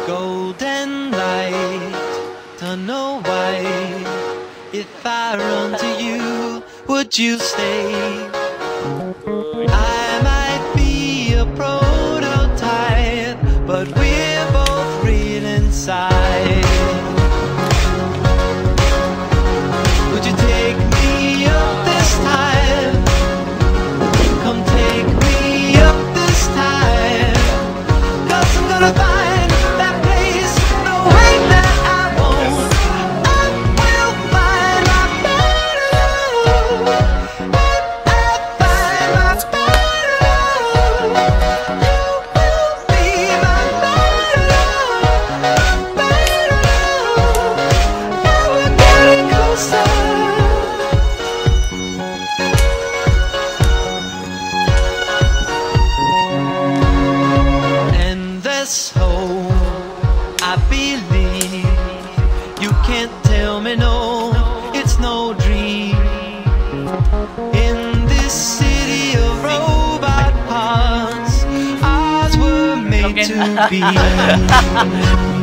golden light, don't know why. If I run to you, would you stay? I might be a prototype, but we're both real inside. Would you take me up this time? Come take me up this time. 'Cause I'm gonna find that place, the way that I want. I will find my better love. When I find my better love, you will be my better love. Better love. Now we're getting closer. Hope, I believe. You can't tell me no, it's no dream. In this city of robot parts, ours were made to be.